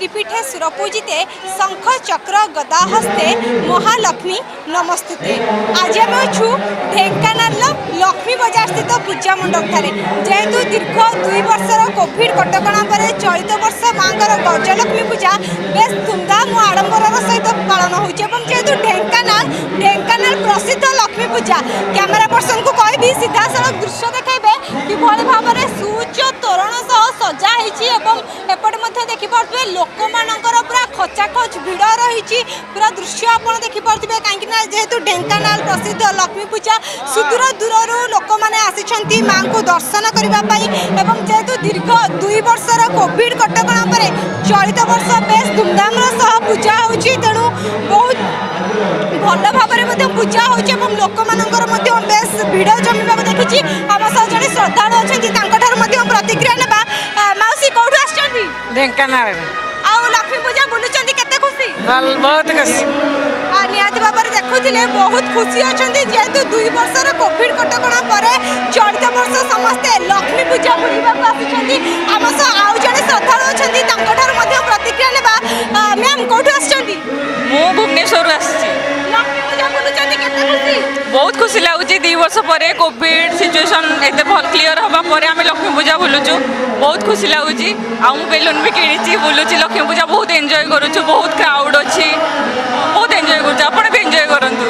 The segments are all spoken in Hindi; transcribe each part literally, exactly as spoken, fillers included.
त्रिपीठे सुरपूजिते शंख चक्र गदा हस्ते महालक्ष्मी नमस्तुते। आज आम अच्छु ढेंकानाल लक्ष्मी बजार स्थित पूजा मंडप ठारे जेहेतु दीर्घ दुई वर्षर कोविड कटकणा पर चलित वर्ष मांकर गजलक्ष्मी पूजा बेस धूमधाम और आडंबर सहित पालन होहेतु ढेंकानाल ढेंकानाल प्रसिद्ध लक्ष्मी पूजा कैमेरा पर्सन को कहि सीधा सड़क दृश्य देखेबे कि भाई भाव में सूच तोरण सह सजा होपटे देखिपे लोक मानकर पूरा खचाखच भिड़ रही पूरा दृश्य आप देखिपे कहीं जेहेतु ढेंकानाल प्रसिद्ध लक्ष्मी पूजा सुदूर दूर लोक मैंने आसी माँ को दर्शन करने जेहेतु दीर्घ दुई वर्षर कोविड कटकणा पर चलित वर्ष बेस धूमधाम सह पूजा हो तेणु बहुत भल भाव में पूजा हो लोक मानकर बेस भिड़ जमीवा देखी आम सह जड़े श्रद्धालु अच्छा प्रतिक्रिया ना मौसी कौटू आस ढेंकानाल लक्ष्मी पूजा बुलूं केते खुशी बहुत खुशी निहाती भाव में देखुले बहुत खुशी अच्छा जेहेतु दुई वर्षर कोविड कटकणा पर चलित वर्ष समस्ते लक्ष्मी पूजा बुलवा आसी आम सह आउ जड़े श्रद्धालु अच्छा प्रतिक्रिया ना मैम कौटू आस भुवनेश्वर लक्ष्मी पूजा बुलूं केते खुशी बहुत खुशी लगुच दी वर्ष पर कोविड सिचुएशन एत भल क्लीयर हवा पर आम लक्ष्मी पूजा बुलुचु बहुत खुशी लगुच आउ बेलून भी किणी बुलूँ लक्ष्मी पूजा बहुत एंजॉय करुचु बहुत क्राउड अच्छी बहुत एंजॉय करुचु आपण भी एंजॉय करंतु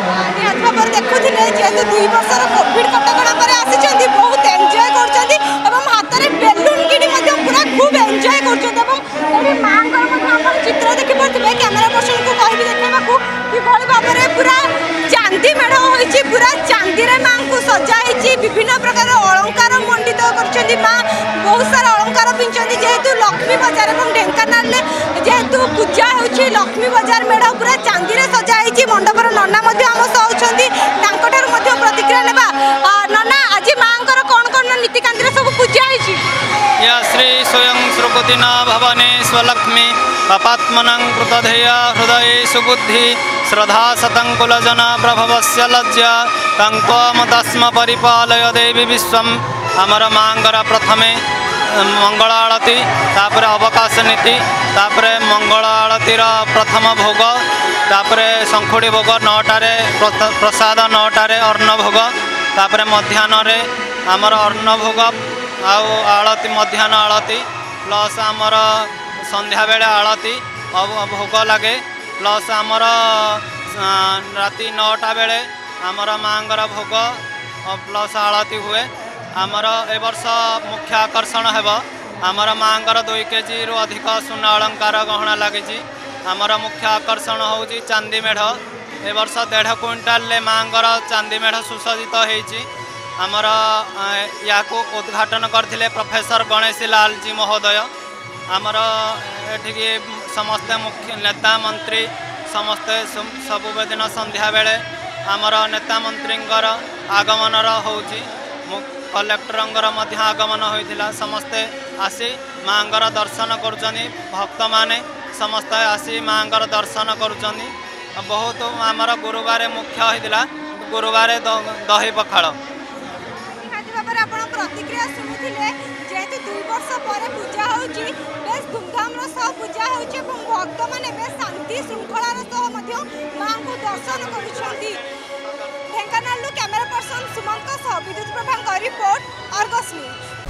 देखुले जेहेतु दुई वर्षर कोविड कटकणा पर आसी बहुत एंजॉय करछंती एवं हाथ में बेलून किणी पूरा खूब एंजॉय करछंती मां चित्र देखि पड़े कैमेरा पर्सन को कहि देखा कि भली भाव में पूरा चांदी मेढ़ होइछि पूरा चांदी रे मां को सजाई विभिन्न प्रकार अलंकार मंडित करछंती मां बहुत सारा अलंकार पिंचंती जेहेतु लक्ष्मी बाजार और ढेंकानाल जेहेतु पूजा होछि लक्ष्मी बाजार मेढ़ पूरा चांदी रे सजाई मंडपर नन्ना आम सह प्रतिक्रिया नेबा नन्ना आज मांकर कौन कौन नीतिकांति सब पूजा होछि या श्री स्वयं श्रुपतिना भवानी स्वलक्ष्मी पापात्मनं कृतधेय हृदय सुबुद्धि श्रद्धा सतंकुलजना प्रभवस्य लज्जा कंकमतस्म परिपालय देवी विश्वम आमर मांगर प्रथमे मंगल आरती तापर अवकाश नीति तापर मंगल आरतीर प्रथम भोग तापर शंखुड़ी भोग नौटारे प्रसाद नौटारे अन्न भोग तापर मध्याह्न आमर अन्न भोग आउ आलती मध्याह्न आलती प्लस आमर संध्या बेले आलती भोग लगे प्लस आमर राति नौटा बेले आमर मांगर भोग प्लस आलती हुए आमर ए वर्ष मुख्य आकर्षण हेब आमर मांगर दुई केजी रु अधिक सुना अलंकार गहना लगी आमर मुख्य आकर्षण होची चांदी मेढ़ ए वर्ष डेढ़ क्विंटाल मांगर चांदी मेढ़ सुसज्जित होती आमर या उद्घाटन करथिले प्रोफेसर गणेश लाल जी महोदय आमर एठिकी समस्ते मुख्य नेता मंत्री समस्ते सबुदिन संध्या बेले आमर नेता मंत्रींकर आगमन होची कलेक्टरंगर मध्य आगमन होइथिला समस्ते आसी मांगर दर्शन करुचनी भक्त माने समस्ते आसी मांगर दर्शन करुचनी बहुत आमर गुरुवार मुख्य होइथिला गुरुवार दही पखाड़ प्रतिक्रिया शुणुले जेहेतु दुई वर्ष पर पूजा होची बेस धूमधाम सह पूजा होची एवं भक्त माने बेस शांति श्रृंखलार सह मां को दर्शन करुछंती। ढेंकानाल कैमेरा पर्सन सुमंत सह Bidyut Prabhakar report Argus news.